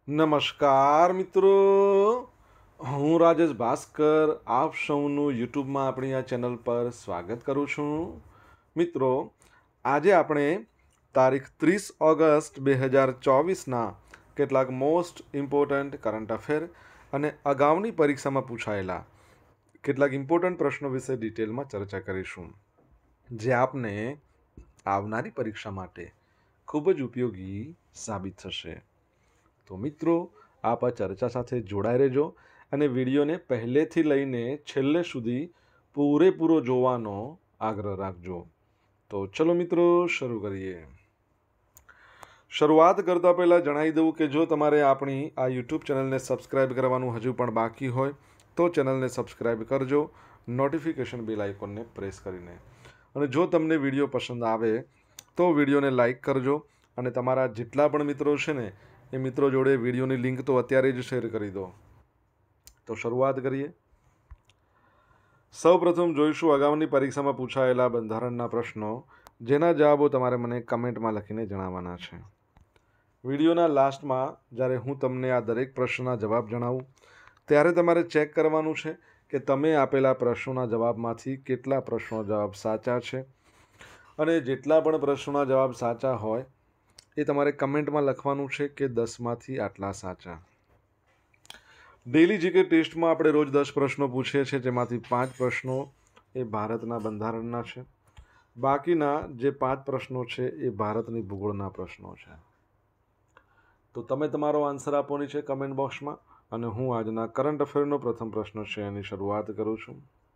નમસ્કાર મિત્રો, હું રાજેશ ભાસ્કર આપ સૌનું યુટ્યુબમાં આપણી આ ચેનલ પર સ્વાગત કરું છું. મિત્રો, આજે આપણે તારીખ 30 ઓગસ્ટ 2024ના કેટલાક મોસ્ટ ઇમ્પોર્ટન્ટ કરંટ અફેર અને અગાઉની પરીક્ષામાં પૂછાયેલા કેટલાક ઇમ્પોર્ટન્ટ પ્રશ્નો વિશે ડિટેલમાં ચર્ચા કરીશું, જે આપને આવનારી પરીક્ષા માટે ખૂબ જ ઉપયોગી સાબિત થશે. તો મિત્રો, આપ આ ચર્ચા સાથે જોડાઈ રહેજો અને વિડીયોને પહેલેથી લઈને છેલ્લે સુધી પૂરેપૂરો જોવાનો આગ્રહ રાખજો. તો ચલો મિત્રો, શરૂ કરીએ. શરૂઆત કરતાં પહેલાં જણાવી દઉં કે જો તમારે આપણી આ યુટ્યુબ ચેનલને સબસ્ક્રાઈબ કરવાનું હજુ પણ બાકી હોય તો ચેનલને સબસ્ક્રાઈબ કરજો, નોટિફિકેશન બેલ આઇકોનને પ્રેસ કરીને. અને જો તમને વિડીયો પસંદ આવે તો વિડીયોને લાઈક કરજો અને તમારા જેટલા પણ મિત્રો છે ને એ મિત્રો જોડે વિડીયોની લિંક તો અત્યારે જ શેર કરી દો. તો શરૂઆત કરીએ. સૌપ્રથમ જોઈશું અગાઉની પરીક્ષામાં પૂછાયેલા બંધારણના પ્રશ્નો, જેના જવાબો તમારે મને કમેન્ટમાં લખીને જણાવવાના છે. વિડીયોના લાસ્ટમાં જ્યારે હું તમને આ દરેક પ્રશ્નના જવાબ જણાવું ત્યારે તમારે ચેક કરવાનું છે કે તમે આપેલા પ્રશ્નોના જવાબમાંથી કેટલા પ્રશ્નો જવાબ સાચા છે, અને જેટલા પણ પ્રશ્નોના જવાબ સાચા હોય એ તમારે કમેન્ટમાં લખવાનું છે કે 10માંથી આટલા સાચા. ડેલી જીકે ટેસ્ટમાં આપણે રોજ 10 પ્રશ્નો પૂછીએ છીએ, જેમાંથી 5 પ્રશ્નો એ ભારતના બંધારણના છે. બાકીના જે 5 પ્રશ્નો છે એ ભારતની ભૂગોળના પ્રશ્નો છે. તો તમે તમારો આન્સર આપવાની છે કમેન્ટ બોક્સમાં, અને હું આજના કરંટ અફેરનો પ્રથમ પ્રશ્ન છે એની શરૂઆત કરું છું.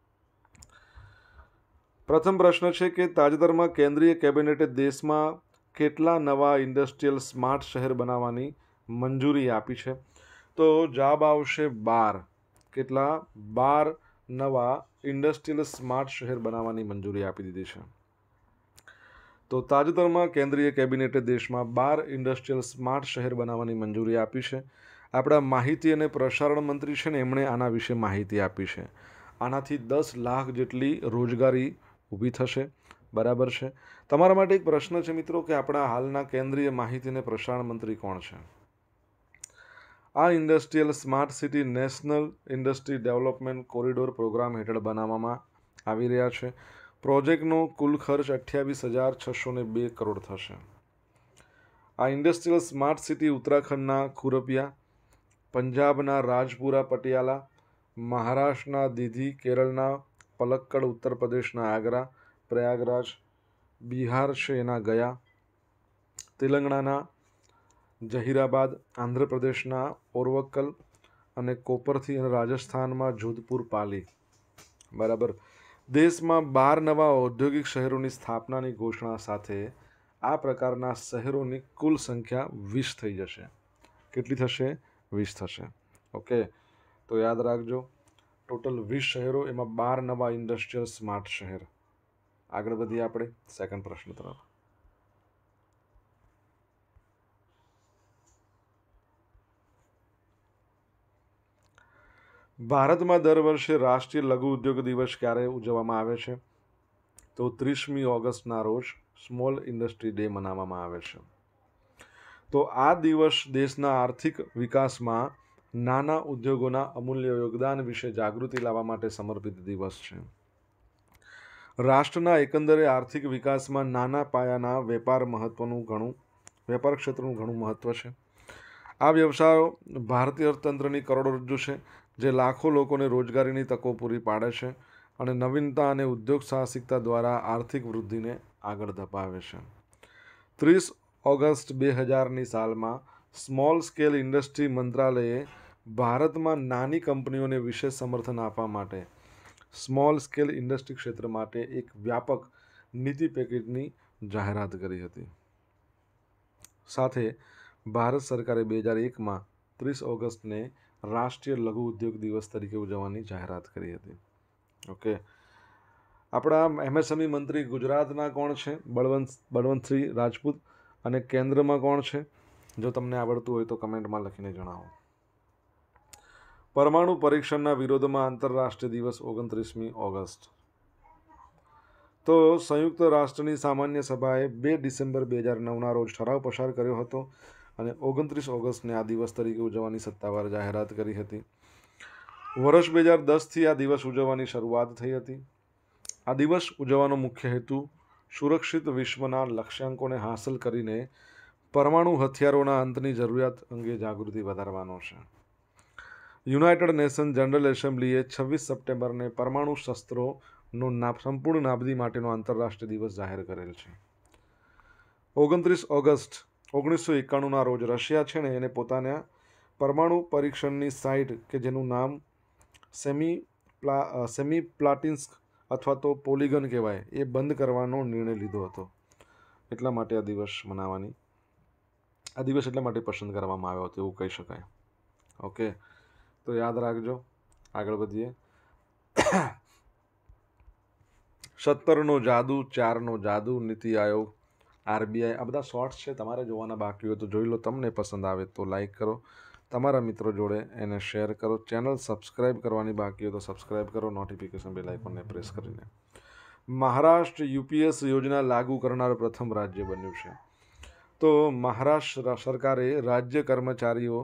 પ્રથમ પ્રશ્ન છે કે તાજેતરમાં કેન્દ્રીય કેબિનેટે દેશમાં કેટલા નવા ઇન્ડસ્ટ્રીયલ સ્માર્ટ શહેર બનાવવાની મંજૂરી આપી છે? તો જવાબ આવશે 12. કેટલા? 12 નવા ઇન્ડસ્ટ્રીયલ સ્માર્ટ શહેર બનાવવાની મંજૂરી આપી દીધી છે. તો તાજેતરમાં કેન્દ્રીય કેબિનેટે દેશમાં 12 ઇન્ડસ્ટ્રીયલ સ્માર્ટ શહેર બનાવવાની મંજૂરી આપી છે. આપણા માહિતી અને પ્રસારણ મંત્રી છે ને, એમણે આના વિશે માહિતી આપી છે. આનાથી 10 લાખ જેટલી રોજગારી ઊભી થશે. બરાબર છે. તમારા માટે એક પ્રશ્ન છે મિત્રો કે આપણા હાલના કેન્દ્રીય માહિતી અને પ્રસારણ મંત્રી કોણ છે? આ industrial smart city national industry development corridor program હેઠળ બનાવવામાં આવી રહ્યા છે. પ્રોજેક્ટનો કુલ ખર્ચ 28,602 કરોડ થશે. આ ઇન્ડસ્ટ્રીયલ સ્માર્ટ સિટી ઉત્તરાખંડના ખુરપિયા, પંજાબના રાજપુરા પટિયાલા, મહારાષ્ટ્રના દીધી, કેરળના પલક્કડ, ઉત્તર પ્રદેશના આગ્રા પ્રયાગરાજ, બિહાર છે એના ગયા, તેલંગાણાના જહીરાબાદ, આંધ્રપ્રદેશના ઓરવક્કલ અને કોપરથી, અને રાજસ્થાનમાં જોધપુર પાલી. બરાબર. દેશમાં 12 નવા ઔદ્યોગિક શહેરોની સ્થાપનાની ઘોષણા સાથે આ પ્રકારના શહેરોની કુલ સંખ્યા 20 થઈ જશે. કેટલી થશે? 20 થશે. ઓકે, તો યાદ રાખજો, ટોટલ 20 શહેરો, એમાં 12 નવા ઇન્ડસ્ટ્રીયલ સ્માર્ટ શહેર. આગળ વધીએ આપણે સેકન્ડ પ્રશ્ન તરફ. ભારતમાં દર વર્ષે રાષ્ટ્રીય લઘુ ઉદ્યોગ દિવસ ક્યારે ઉજવવામાં આવે છે? તો 30મી ઓગસ્ટના રોજ સ્મોલ ઇન્ડસ્ટ્રી ડે મનાવવામાં આવે છે. તો આ દિવસ દેશના આર્થિક વિકાસમાં નાના ઉદ્યોગોના અમૂલ્ય યોગદાન વિશે જાગૃતિ લાવવા માટે સમર્પિત દિવસ છે. રાષ્ટ્રના એકંદરે આર્થિક વિકાસમાં નાના પાયાના વેપાર ક્ષેત્રનું ઘણું મહત્વ છે. આ વ્યવસાયો ભારતીય અર્થતંત્રની કરોડરજ્જુ છે, જે લાખો લોકોને રોજગારીની તકો પૂરી પાડે છે અને નવીનતા અને ઉદ્યોગ સાહસિકતા દ્વારા આર્થિક વૃદ્ધિને આગળ ધપાવે છે. 30 ઓગસ્ટ 2000ની સાલમાં સ્મોલ સ્કેલ ઇન્ડસ્ટ્રી મંત્રાલયે ભારતમાં નાની કંપનીઓને વિશેષ સમર્થન આપવા માટે સ્મોલ સ્કેલ ઇન્ડસ્ટ્રી ક્ષેત્ર માટે એક વ્યાપક નીતિ પેકેજની જાહેરાત કરી હતી. સાથે ભારત સરકારે 2001માં 30 ઓગસ્ટને રાષ્ટ્રીય લઘુ ઉદ્યોગ દિવસ તરીકે ઉજવવાની જાહેરાત કરી હતી. ઓકે, આપણા એમએસએમઈ મંત્રી ગુજરાતના કોણ છે? બળવંતસિંહ રાજપૂત. અને કેન્દ્રમાં કોણ છે? જો તમને આવડતું હોય તો કમેન્ટમાં લખીને જણાવો. પરમાણુ પરીક્ષણના વિરોધમાં આંતરરાષ્ટ્રીય દિવસ 29મી ઓગસ્ટ. તો સંયુક્ત રાષ્ટ્રની સામાન્ય સભાએ 2 ડિસેમ્બર 2009ના રોજ ઠરાવ પસાર કર્યો હતો અને 29 ઓગસ્ટને આ દિવસ તરીકે ઉજવવાની સત્તાવાર જાહેરાત કરી હતી. વર્ષ 2010થી આ દિવસ ઉજવવાની શરૂઆત થઈ હતી. આ દિવસ ઉજવવાનો મુખ્ય હેતુ સુરક્ષિત વિશ્વના લક્ષ્યાંકોને હાંસલ કરીને પરમાણુ હથિયારોના અંતની જરૂરિયાત અંગે જાગૃતિ વધારવાનો છે. યુનાઇટેડ નેશન જનરલ એસેમ્બલીએ 26 સપ્ટેમ્બરને પરમાણુ શસ્ત્રોનો સંપૂર્ણ નાબૂદી માટેનો આંતરરાષ્ટ્રીય દિવસ જાહેર કરેલ છે. 29 ઓગસ્ટ 1991ના રોજ રશિયા છે ને એને પોતાના પરમાણુ પરીક્ષણની સાઇટ કે જેનું નામ સેમીપ્લાટિન્સ્ક અથવા તો પોલિગન કહેવાય એ બંધ કરવાનો નિર્ણય લીધો હતો. એટલા માટે આ દિવસ એટલા માટે પસંદ કરવામાં આવ્યો હતો એવું કહી શકાય. ઓકે, તો યાદ રાખજો. આગળ વધીએ. 17નો જાદુ, 4નો જાદુ, નીતિ આયોગ, આરબીઆઈ, આ બધા શોર્ટ્સ છે. તમારે જોવાના બાકી હોય તો જોઈ લો. તમને પસંદ આવે તો લાઈક કરો, તમારા મિત્રો જોડે એને શેર કરો. ચેનલ સબસ્ક્રાઈબ કરવાની બાકી હોય તો સબસ્ક્રાઈબ કરો, નોટિફિકેશન બેલ આઇકોનને પ્રેસ કરીને. મહારાષ્ટ્ર યુપીએસ યોજના લાગુ કરનાર પ્રથમ રાજ્ય બન્યું છે. તો મહારાષ્ટ્ર સરકારે રાજ્ય કર્મચારીઓ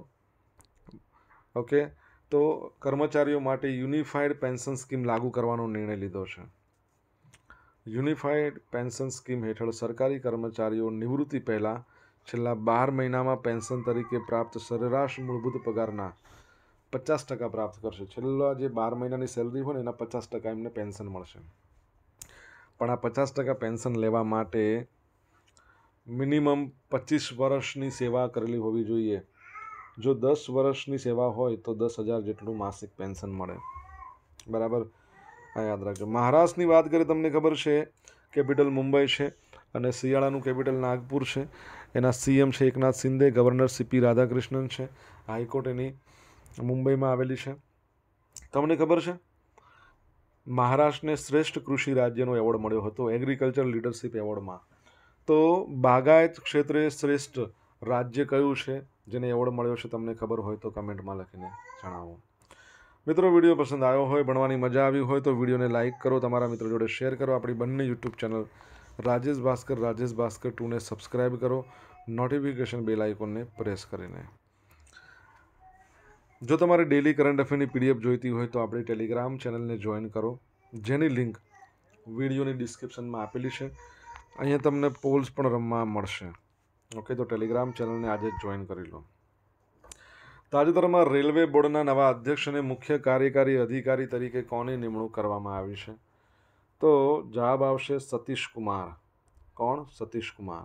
કર્મચારીઓ માટે યુનિફાઈડ પેન્શન સ્કીમ લાગુ કરવાનો નિર્ણય લીધો છે. યુનિફાઈડ પેન્શન સ્કીમ હેઠળ સરકારી કર્મચારીઓ નિવૃત્તિ પહેલાં છેલ્લા 12 મહિનામાં પેન્શન તરીકે પ્રાપ્ત સરેરાશ મૂળભૂત પગારના 50% પ્રાપ્ત કરશે. છેલ્લા જે 12 મહિનાની સેલરી હોય ને એના 50% એમને પેન્શન મળશે. પણ આ 50% પેન્શન લેવા માટે મિનિમમ 25 વર્ષની સેવા કરેલી હોવી જોઈએ. જો 10 વર્ષની સેવા હોય તો 10,000 જેટલું માસિક પેન્શન મળે. બરાબર, આ યાદ રાખજો. મહારાષ્ટ્રની વાત કરીએ, તમને ખબર છે કેપિટલ મુંબઈ છે અને શિયાળાનું કેપિટલ નાગપુર છે. એના સીએમ છે એકનાથ શિંદે, ગવર્નર સીપી રાધાકૃષ્ણન છે. હાઈકોર્ટ એની મુંબઈમાં આવેલી છે. તમને ખબર છે મહારાષ્ટ્રને શ્રેષ્ઠ કૃષિ રાજ્યનો એવોર્ડ મળ્યો હતો એગ્રીકલ્ચર લીડરશિપ એવોર્ડમાં. તો બાગાયત ક્ષેત્રે શ્રેષ્ઠ રાજ્ય કયું છે જેને એવોર્ડ મળ્યો છે? તમને ખબર હોય તો કમેન્ટમાં લખીને જણાવો. મિત્રો, વિડીયો પસંદ આવ્યો હોય, ભણવાની મજા આવી હોય તો વિડીયોને લાઇક કરો, તમારા મિત્રો જોડે શેર કરો. આપણી બંને યુટ્યુબ ચેનલ રાજેશ ભાસ્કર 2ને સબસ્ક્રાઈબ કરો, નોટિફિકેશન બેલ આઇકોનને પ્રેસ કરીને. જો તમારે ડેલી કરંટ અફેરની પીડીએફ જોઈતી હોય તો આપણી ટેલિગ્રામ ચેનલને જોઈન કરો, જેની લિંક વિડીયોની ડિસ્ક્રિપ્શનમાં આપેલી છે. અહીંયા તમને પોલ્સ પણ રમવા મળશે. ઓકે, તો ટેલિગ્રામ ચેનલને આજે જ જોઈન કરી લો. તાજેતરમાં રેલવે બોર્ડના નવા અધ્યક્ષ અને મુખ્ય કાર્યકારી અધિકારી તરીકે કોની નિમણૂક કરવામાં આવી છે? તો જવાબ આવશે સતીશ કુમાર. કોણ? સતીશ કુમાર.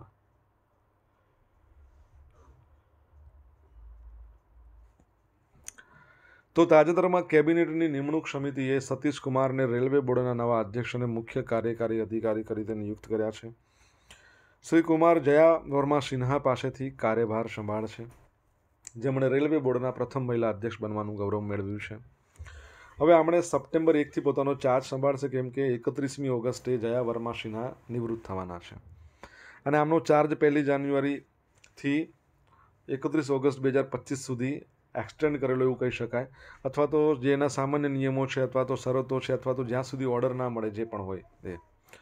તો તાજેતરમાં કેબિનેટની નિમણૂક સમિતિએ સતીશ કુમારને રેલવે બોર્ડના નવા અધ્યક્ષ અને મુખ્ય કાર્યકારી અધિકારી તરીકે નિયુક્ત કર્યા છે. શ્રી કુમાર જયા વર્મા સિન્હા પાસેથી કાર્યભાર સંભાળશે, જેમણે રેલવે બોર્ડના પ્રથમ મહિલા અધ્યક્ષ બનવાનું ગૌરવ મેળવ્યું છે. હવે આમણે સપ્ટેમ્બર 1થી પોતાનો ચાર્જ સંભાળશે, કેમ કે 31મી ઓગસ્ટે જયા વર્મા સિન્હા નિવૃત્ત થવાના છે અને આમનો ચાર્જ 1 જાન્યુઆરીથી 31 ઓગસ્ટ 2025 સુધી એક્સટેન્ડ કરેલો એવું કહી શકાય. અથવા તો જે એના સામાન્ય નિયમો છે અથવા તો શરતો છે અથવા તો જ્યાં સુધી ઓર્ડર ના મળે જે પણ હોય એ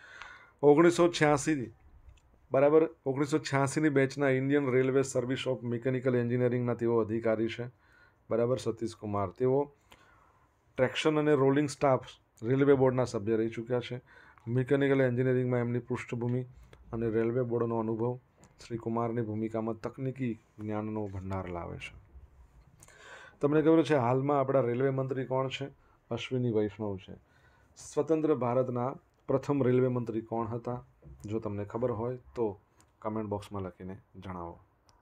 1986ની બેચના Indian railway service of mechanical એન્જિનિયરિંગના તેઓ અધિકારી છે. બરાબર, સતીશ કુમાર. તેઓ ટ્રેક્શન અને રોલિંગ સ્ટાફ રેલવે બોર્ડના સભ્ય રહી ચૂક્યા છે. મિકેનિકલ એન્જિનિયરિંગમાં એમની પૃષ્ઠભૂમિ અને રેલવે બોર્ડનો અનુભવ શ્રી કુમારની ભૂમિકામાં તકનીકી જ્ઞાનનો ભંડાર લાવે છે. તમને ખબર છે હાલમાં આપણા રેલવે મંત્રી કોણ છે? અશ્વિની વૈષ્ણવ છે. સ્વતંત્ર ભારતના પ્રથમ રેલવે મંત્રી કોણ હતા? જો તમને ખબર હોય તો કમેન્ટ બોક્સમાં લખીને જણાવો.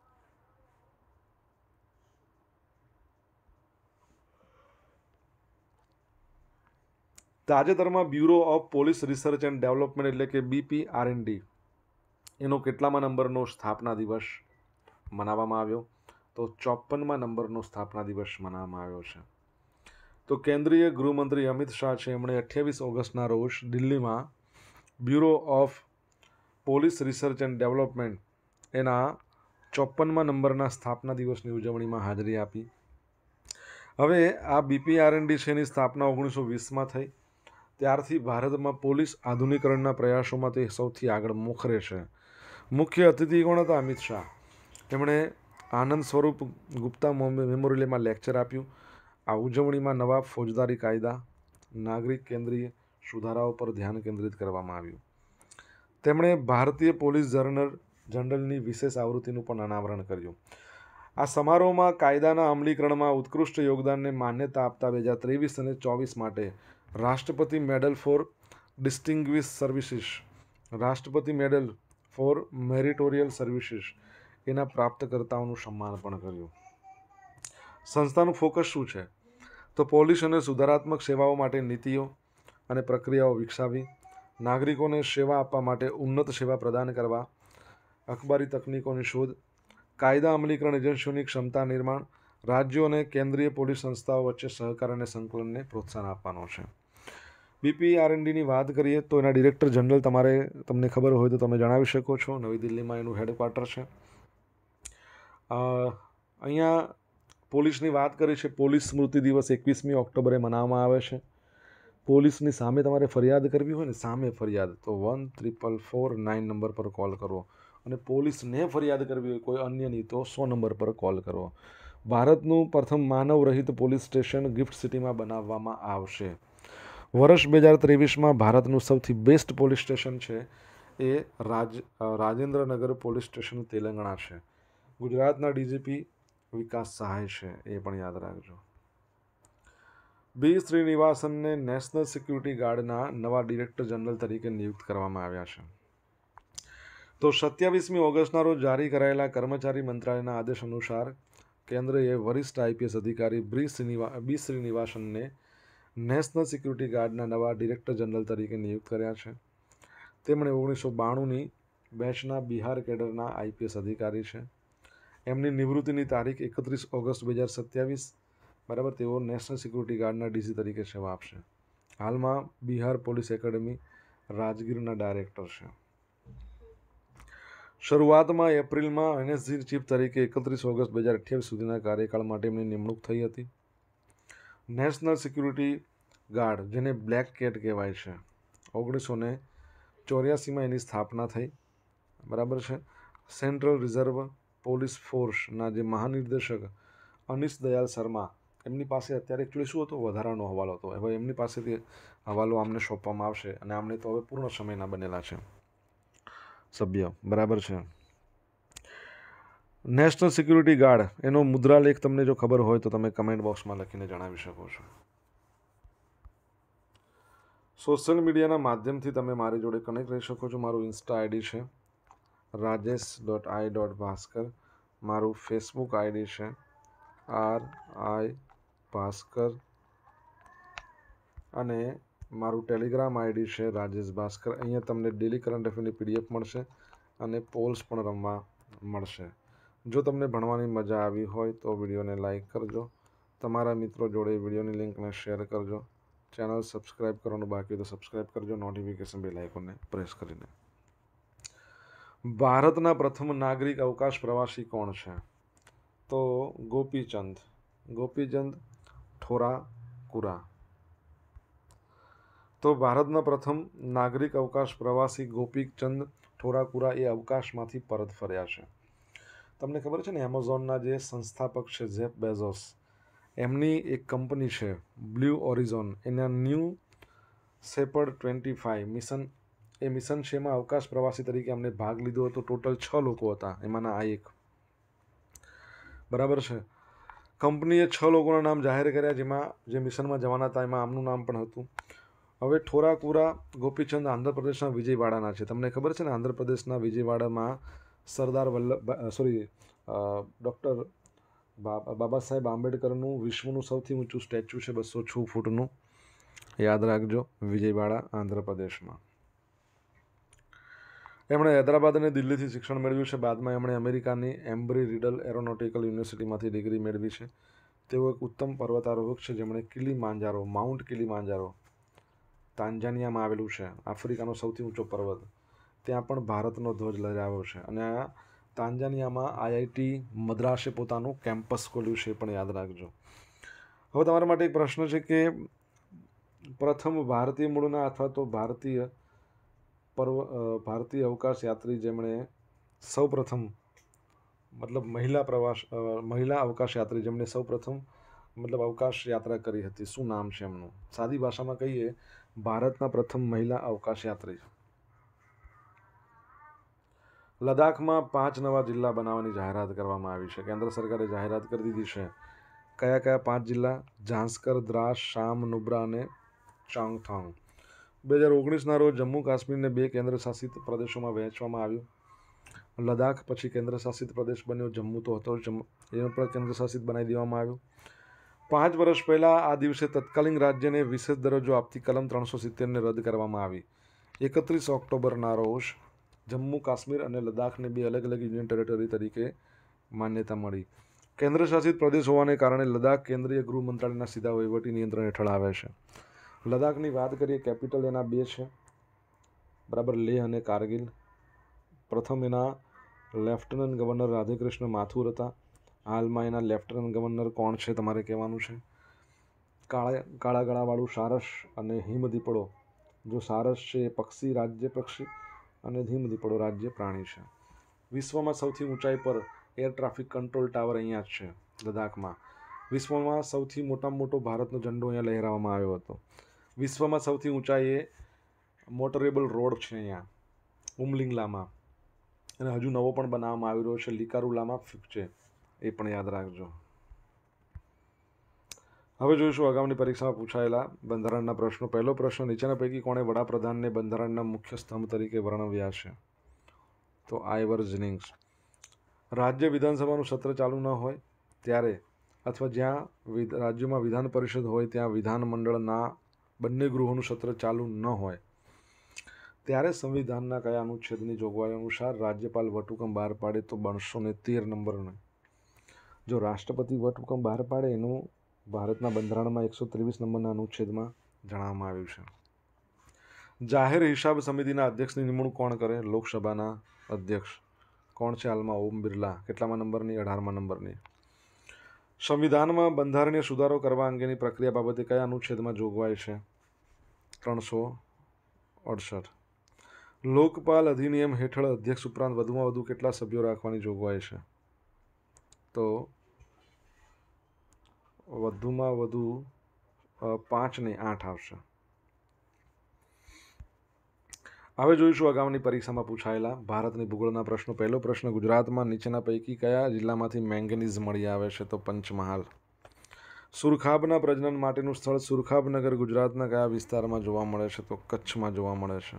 તાજેતરમાં bureau of police research and development એટલે કે BPRND એનો કેટલામાં નંબરનો સ્થાપના દિવસ મનાવવામાં આવ્યો? તો 54મા નંબરનો સ્થાપના દિવસ મનાવવામાં આવ્યો છે. તો કેન્દ્રીય ગૃહમંત્રી અમિત શાહ છે, એમણે 28 ઓગસ્ટના રોજ દિલ્હીમાં bureau of police research and development એના 54મા નંબરના સ્થાપના દિવસની ઉજવણીમાં હાજરી આપી. હવે આ BPRND છે એની સ્થાપના 1920માં થઈ. ત્યારથી ભારતમાં પોલીસ આધુનિકરણના પ્રયાસોમાં તે સૌથી આગળ મોખરે છે. મુખ્ય અતિથિ કોણ હતા? અમિત શાહ. એમણે આનંદ સ્વરૂપ ગુપ્તા મેમોરિયલમાં લેક્ચર આપ્યું. આ ઉજવણીમાં નવા ફોજદારી કાયદા, નાગરિક કેન્દ્રીય સુધારાઓ પર ધ્યાન કેન્દ્રિત કરવામાં આવ્યું. તેમણે ભારતીય પોલીસ જનરલની વિશેષ આવૃત્તિનું પણ અનાવરણ કર્યું. આ સમારોહમાં કાયદાના અમલીકરણમાં ઉત્કૃષ્ટ યોગદાનને માન્યતા આપતા 2023 અને 2024 માટે રાષ્ટ્રપતિ મેડલ ફોર ડિસ્ટિંગ્વિશ સર્વિસીસ, રાષ્ટ્રપતિ મેડલ ફોર મેરિટોરિયલ સર્વિસીસ એના પ્રાપ્તકર્તાઓનું સન્માન પણ કર્યું. સંસ્થાનું ફોકસ શું છે? તો પોલીસ અને સુધારાત્મક સેવાઓ માટે નીતિઓ અને પ્રક્રિયાઓ વિકસાવી, નાગરિકોને સેવા આપવા માટે ઉન્નત સેવા પ્રદાન કરવા, અખબારી તકનીકોની શોધ, કાયદા અમલીકરણ એજન્સીઓની ક્ષમતા નિર્માણ, રાજ્યો અને કેન્દ્રીય પોલીસ સંસ્થાઓ વચ્ચે સહકાર અને સંકલનને પ્રોત્સાહન આપવાનો છે. BPRNDની વાત કરીએ તો એના ડિરેક્ટર જનરલ તમને ખબર હોય તો તમે જણાવી શકો છો. નવી દિલ્હીમાં એનું હેડક્વાર્ટર છે. અહીંયા પોલીસની વાત કરી છે. પોલીસ સ્મૃતિ દિવસ 21મી ઓક્ટોબરે મનાવવામાં આવે છે. પોલીસની સામે તમારે ફરિયાદ કરવી હોય ને, સામે ફરિયાદ, તો 14449 નંબર પર કોલ કરવો. અને પોલીસને ફરિયાદ કરવી હોય કોઈ અન્યની તો 100 નંબર પર કોલ કરવો. ભારતનું પ્રથમ માનવ રહિત પોલીસ સ્ટેશન ગિફ્ટ સિટીમાં બનાવવામાં આવશે. વર્ષ 2023માં ભારતનું સૌથી બેસ્ટ પોલીસ સ્ટેશન છે એ રાજેન્દ્રનગર પોલીસ સ્ટેશન તેલંગાણા છે. ગુજરાતના DGP વિકાસ સહાય છે, એ પણ યાદ રાખજો. B. શ્રીનિવાસનને નેશનલ સિક્યુરિટી ગાર્ડના નવા ડિરેક્ટર જનરલ તરીકે નિયુક્ત કરવામાં આવ્યા છે. તો 27મી ઓગસ્ટના રોજ જારી કરાયેલા કર્મચારી મંત્રાલયના આદેશ અનુસાર કેન્દ્રએ વરિષ્ઠ IPS અધિકારી B. શ્રીનિવાસનને નેશનલ સિક્યુરિટી ગાર્ડના નવા ડિરેક્ટર જનરલ તરીકે નિયુક્ત કર્યા છે. તેમણે 1992ની બેચના બિહાર કેડરના IPS અધિકારી છે. એમની નિવૃત્તિની તારીખ 31 ઓગસ્ટ 2027. બરાબર. તેઓ નેશનલ સિક્યુરિટી ગાર્ડના DC તરીકે સેવા આપશે. હાલમાં બિહાર પોલીસ એકેડમી રાજગીરના ડાયરેક્ટર છે. શરૂઆતમાં એપ્રિલમાં NSG ચીફ તરીકે 31 ઓગસ્ટ 2028 સુધીના કાર્યકાળ માટે એમની નિમણૂક થઈ હતી. નેશનલ સિક્યુરિટી ગાર્ડ, જેને બ્લેક કેટ કહેવાય છે, 1984માં એની સ્થાપના થઈ. બરાબર છે. સેન્ટ્રલ રિઝર્વ પોલીસ ફોર્સના જે મહાનિર્દેશક અનિશ દયાલ શર્મા, એમની પાસે અત્યારે એકચ્યુઅલી શું હતો, વધારાનો હવાલો હતો. હવે એમની પાસેથી હવાલો આમને સોંપવામાં આવશે અને આમને તો હવે પૂર્ણ સમયના બનેલા છે સભ્ય. બરાબર છે. નેશનલ સિક્યુરિટી ગાર્ડ એનો મુદ્રાલેખ તમને જો ખબર હોય તો તમે કમેન્ટ બોક્સમાં લખીને જણાવી શકો છો. સોશિયલ મીડિયાના માધ્યમથી તમે મારી જોડે કનેક્ટ રહી શકો છો. મારું ઇન્સ્ટા ID છે rajesh.i.bhaskar. મારું ફેસબુક ID છે RI ભાસ્કર અને મારું ટેલિગ્રામ ID છે રાજેશ ભાસ્કર. અહીંયા તમને ડેલી કરંટ અફેરની PDF મળશે અને પોલ્સ પણ રમવા મળશે. જો તમને ભણવાની મજા આવી હોય તો વિડીયોને લાઈક કરજો. તમારા મિત્રો જોડે વિડીયોની લિંકને શેર કરજો. ચેનલ સબસ્ક્રાઈબ કરવાનું બાકી હોય તો સબસ્ક્રાઈબ કરજો, નોટિફિકેશન બેલ આઇકોનને પ્રેસ કરીને. ભારતના પ્રથમ નાગરિક અવકાશ પ્રવાસી કોણ છે? તો ગોપીચંદ ઠોરાકુરા. તો ભારતના પ્રથમ નાગરિક અવકાશ પ્રવાસી ગોપીચંદ ઠોરાકુરા એ અવકાશમાંથી પરત ફર્યા છે. તમને ખબર છે ને, એમેઝોનના જે સંસ્થાપક છે જેફ બેઝોસ, એમની એક કંપની છે બ્લુ ઓરિઝોન, એના ન્યૂ શેપર્ડ 25 મિશન, એ મિશન છે એમાં અવકાશ પ્રવાસી તરીકે અમને ભાગ લીધો હતો. ટોટલ 6 લોકો હતા, એમાંના આ એક. બરાબર છે. કંપનીએ 6 લોકોના નામ જાહેર કર્યા, જેમાં જે મિશનમાં જવાના હતા એમાં આમનું નામ પણ હતું. હવે ઠોરાકુરા ગોપીચંદ આંધ્રપ્રદેશના વિજયવાડાના છે. તમને ખબર છે ને, આંધ્રપ્રદેશના વિજયવાડામાં સરદાર ડૉક્ટર બાબા સાહેબ આંબેડકરનું વિશ્વનું સૌથી ઊંચું સ્ટેચ્યુ છે, 206 ફૂટનું. યાદ રાખજો, વિજયવાડા આંધ્રપ્રદેશમાં. એમણે હૈદરાબાદ અને દિલ્હીથી શિક્ષણ મેળવ્યું છે. બાદમાં એમણે અમેરિકાની એમ્બ્રી રીડલ એરોનોટિકલ યુનિવર્સિટીમાંથી ડિગ્રી મેળવી છે. તેઓ એક ઉત્તમ પર્વતારોહક છે, જેમણે માઉન્ટ કિલીમાંજારો તાંજાનિયામાં આવેલું છે, આફ્રિકાનો સૌથી ઊંચો પર્વત, ત્યાં પણ ભારતનો ધ્વજ લહેરાવ્યો છે. અને આ તાંજાનિયામાં IIT મદ્રાસે પોતાનું કેમ્પસ ખોલ્યું છે, પણ યાદ રાખજો. હવે તમારા માટે એક પ્રશ્ન છે કે પ્રથમ ભારતીય મૂળના અથવા તો ભારતીય અવકાશ યાત્રી જેમણે સૌપ્રથમ મતલબ મહિલા અવકાશ યાત્રી જેમણે સૌ પ્રથમ મતલબ અવકાશ યાત્રા કરી હતી, શું નામ છે એમનું? સાદી ભાષામાં કહીએ, ભારતના પ્રથમ મહિલા અવકાશ યાત્રી. લદ્દાખમાં 5 નવા જિલ્લા બનાવવાની જાહેરાત કરવામાં આવી છે. કેન્દ્ર સરકારે જાહેરાત કરી દીધી છે. કયા કયા 5 જિલ્લા? ઝાંસ્કર, દ્રાસ, શામ, નુબ્રા અને ચાંગથોંગ. 2019ના રોજ જમ્મુ કાશ્મીરને 2 કેન્દ્ર શાસિત પ્રદેશોમાં વહેંચવામાં આવ્યું. લદ્દાખ પછી કેન્દ્ર શાસિત પ્રદેશ બન્યો. જમ્મુ તો હતો જ, એને પણ કેન્દ્ર શાસિત બનાવી દેવામાં આવ્યું. 5 વર્ષ પહેલાં આ દિવસે તત્કાલીન રાજ્યને વિશેષ દરજ્જો આપતી કલમ 370ને રદ કરવામાં આવી. 31 ઓક્ટોબરના રોજ જમ્મુ કાશ્મીર અને લદ્દાખને 2 અલગ અલગ યુનિયન ટેરેટરી તરીકે માન્યતા મળી. કેન્દ્ર શાસિત પ્રદેશ હોવાને કારણે લદ્દાખ કેન્દ્રીય ગૃહ મંત્રાલયના સીધા વહીવટી નિયંત્રણ હેઠળ આવે છે. લદ્દાખની વાત કરીએ, કેપિટલ એના 2 છે, બરાબર, લેહ અને કારગિલ. પ્રથમ એના લેફ્ટનન્ટ ગવર્નર રાધેકૃષ્ણ માથુર હતા. હાલમાં એના લેફ્ટનન્ટ ગવર્નર કોણ છે તમારે કહેવાનું છે? કાળા ગળાવાળું સારસ અને હિમદીપડો. જો સારસ છે એ પક્ષી, રાજ્ય પક્ષી, અને હિમદીપડો રાજ્ય પ્રાણી છે. વિશ્વમાં સૌથી ઊંચાઈ પર એર ટ્રાફિક કંટ્રોલ ટાવર અહીંયા જ છે, લદ્દાખમાં. વિશ્વમાં સૌથી મોટામાં મોટો ભારતનો ઝંડો અહીંયા લહેરાવવામાં આવ્યો હતો. વિશ્વમાં સૌથી ઊંચાઈએ મોટરેબલ રોડ છે અહીંયા ઉમલિંગલામાં, અને હજુ નવો પણ બનાવવામાં આવી રહ્યો છે લિકારુલામાં ફિક્ચે, એ પણ યાદ રાખજો. હવે જોઈશું આગામી પરીક્ષામાં પૂછાયેલા બંધારણના પ્રશ્નો. પહેલો પ્રશ્ન, નીચેના પૈકી કોણે વડાપ્રધાનને બંધારણના મુખ્ય સ્તંભ તરીકે વર્ણવ્યા છે? તો આઇવર જેનિંગ્સ. રાજ્ય વિધાનસભાનું સત્ર ચાલુ ન હોય ત્યારે, અથવા જ્યાં રાજ્યોમાં વિધાન પરિષદ હોય ત્યાં વિધાનમંડળના બંને ગૃહોનું સત્ર ચાલુ ન હોય ત્યારે સંવિધાનના કયા અનુચ્છેદની જોગવાઈ અનુસાર રાજ્યપાલ વટહુકમ બહાર પાડે તો 213 નંબરનો. જો રાષ્ટ્રપતિ વટહુકમ બહાર પાડે એનું ભારતના બંધારણમાં 123 નંબરના અનુચ્છેદમાં જણાવવામાં આવ્યું છે. જાહેર હિસાબ સમિતિના અધ્યક્ષની નિમણૂક કોણ કરે? લોકસભાના અધ્યક્ષ. કોણ છે હાલમાં? ઓમ બિરલા. કેટલામાં નંબરની? 18મા નંબરની. સંવિધાનમાં બંધારણીય સુધારો કરવા અંગેની પ્રક્રિયા બાબતે કયા અનુચ્છેદમાં જોગવાઈ છે? 368. લોકપાલ અધિનિયમ હેઠળ અધ્યક્ષ ઉપરાંત વધુમાં વધુ કેટલા સભ્યો રાખવાની જોગવાઈ છે? તો વધુમાં વધુ 5 નહીં 8 આવશે. હવે જોઈશું આગામી પરીક્ષામાં પૂછાયેલા ભારતની ભૂગોળના પ્રશ્નો. પહેલો પ્રશ્ન, ગુજરાતમાં નીચેના પૈકી કયા જિલ્લામાંથી મેંગેનીઝ મળી આવે છે? તો પંચમહાલ. સુરખાબના પ્રજનન માટેનું સ્થળ સુરખાબનગર ગુજરાતના કયા વિસ્તારમાં જોવા મળે છે? તો કચ્છમાં જોવા મળે છે.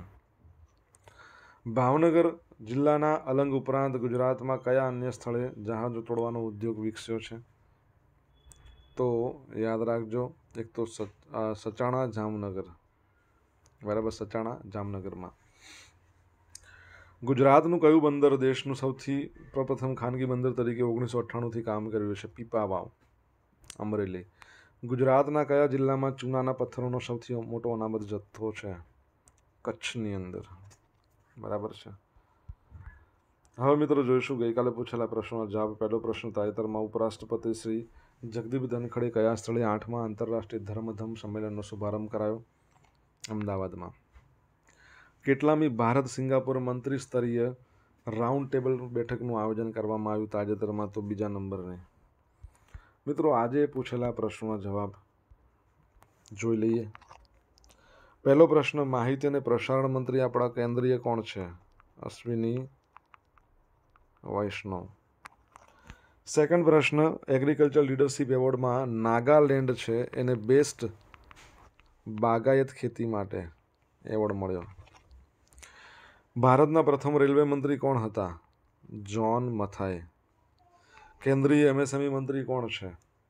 ભાવનગર જિલ્લાના અલંગ ઉપરાંત ગુજરાતમાં કયા અન્ય સ્થળે જહાજો તોડવાનો ઉદ્યોગ વિકસ્યો છે? તો યાદ રાખજો, એક તો સચાણા જામનગર, બરાબર, સચાણા જામનગરમાં. ગુજરાતનું કયું બંદર દેશનું સૌથી પ્રપ્રથમ ખાનગી બંદર તરીકે 1998થી કામ કર્યું છે? પીપાવાવ, અમરેલી. ગુજરાતના કયા જિલ્લામાં ચૂનાના પથ્થરોનો સૌથી મોટો અનામત જથ્થો છે? કચ્છની અંદર, બરાબર છે. હવે મિત્રો જોઈશું ગઈકાલે પૂછેલા પ્રશ્નોનો જવાબ. પહેલો પ્રશ્ન, તાજેતરમાં ઉપરાષ્ટ્રપતિ શ્રી જગદીપ ધનખડે કયા સ્થળે 8મા આંતરરાષ્ટ્રીય ધર્મધમ સંમેલનનો શુભારંભ કરાયો? અમદાવાદમાં. કેટલામી ભારત સિંગાપુર મંત્રી સ્તરીય રાઉન્ડ ટેબલ બેઠકનું આયોજન કરવામાં આવ્યું તાજેતરમાં? તો 2જા નંબરની. મિત્રો આજે પૂછેલા પ્રશ્નોના જવાબ જોઈ લઈએ. પહેલો પ્રશ્ન, માહિતી અને પ્રસારણ મંત્રી આપણા કેન્દ્રીય કોણ છે? અશ્વિની વૈષ્ણવ. સેકન્ડ પ્રશ્ન, એગ્રીકલ્ચર લીડરશિપ એવોર્ડમાં નાગાલેન્ડ છે એને બેસ્ટ બાગાયત ખેતી માટે એવોર્ડ મળ્યો. ભારતના પ્રથમ રેલવે મંત્રી કોણ હતા? જ્હોન મથાઈ. કેન્દ્રીય એમએસએમઈ મંત્રી કોણ છે?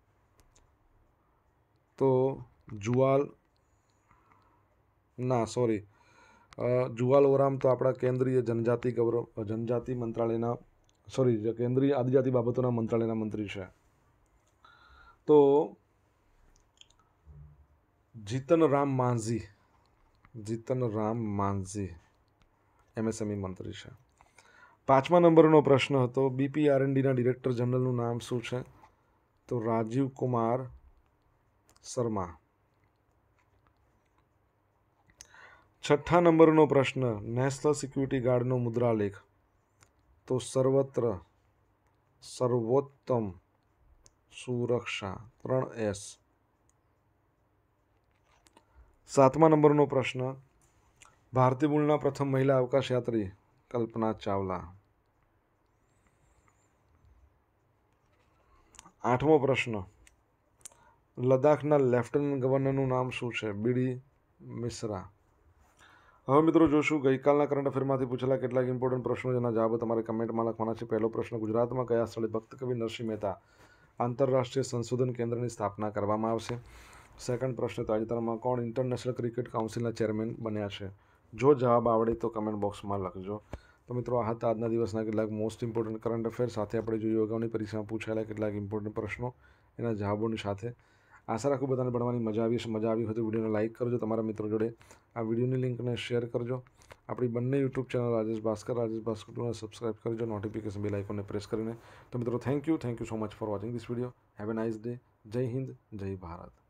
તો જુવાલ ઓરામ તો આપણા કેન્દ્રીય જનજાતિ મંત્રાલયના કેન્દ્રીય આદિજાતિ બાબતોના મંત્રાલયના મંત્રી છે. તો જીતન રામ માંઝી એમએસએમઈ મંત્રી છે. 5મા નંબરનો પ્રશ્ન હતો, બીપીઆરએનડીના ડિરેક્ટર જનરલનું નામ શું છે? તો રાજીવ કુમાર શર્મા. 6ઠ્ઠા નંબરનો પ્રશ્ન, નેશનલ સિક્યુરિટી ગાર્ડનો મુદ્રાલેખ? તો સર્વત્ર સર્વોત્તમ સુરક્ષા 3S. 7મા નંબરનો પ્રશ્ન, ભારતીય મૂળના પ્રથમ મહિલા અવકાશયાત્રી કલ્પના ચાવલા. 8મો પ્રશ્ન, લદ્દાખના લેફ્ટનન્ટ ગવર્નરનું નામ શું છે? બીડી મિશ્રા. હવે મિત્રો જોશું ગઈકાલના કરંટ અફેરમાંથી પૂછેલા કેટલાક ઇમ્પોર્ટન્ટ પ્રશ્નો, જેના જવાબો તમારે કમેન્ટમાં લખવાના છે. પહેલો પ્રશ્ન, ગુજરાતમાં કયા સ્થળે ભક્ત કવિ નરસિંહ મહેતા આંતરરાષ્ટ્રીય સંશોધન કેન્દ્રની સ્થાપના કરવામાં આવશે? સેકન્ડ પ્રશ્ન, તાજેતરમાં કોણ ઇન્ટરનેશનલ ક્રિકેટ કાઉન્સિલના ચેરમેન બન્યા છે? જો જવાબ આવડે તો કમેન્ટ બોક્સમાં લખજો. તો મિત્રો આ હતા આજના દિવસના કેટલાક મોસ્ટ ઇમ્પોર્ટન્ટ કરંટ અફેર. સાથે આપણે જોયું અગાઉની પરીક્ષામાં પૂછાયેલા કેટલાક ઇમ્પોર્ટન્ટ પ્રશ્નો એના જવાબોની સાથે. આશા રાખું બધાને ભણવાની મજા આવી હશે. મજા આવી હોય તો વિડીયોને લાઇક કરજો, તમારા મિત્રો જોડે આ વિડીયોની લિંકને શેર કરજો. આપણી બંને યુટ્યુબ ચેનલ રાજેશ ભાસ્કર 2ને સબસ્ક્રાઇબ કરજો, નોટિફિકેશન બેલ આઇકોનને પ્રેસ કરીને. તો મિત્રો thank you so much for watching this video. Have a nice day. જય હિન્દ, જય ભારત.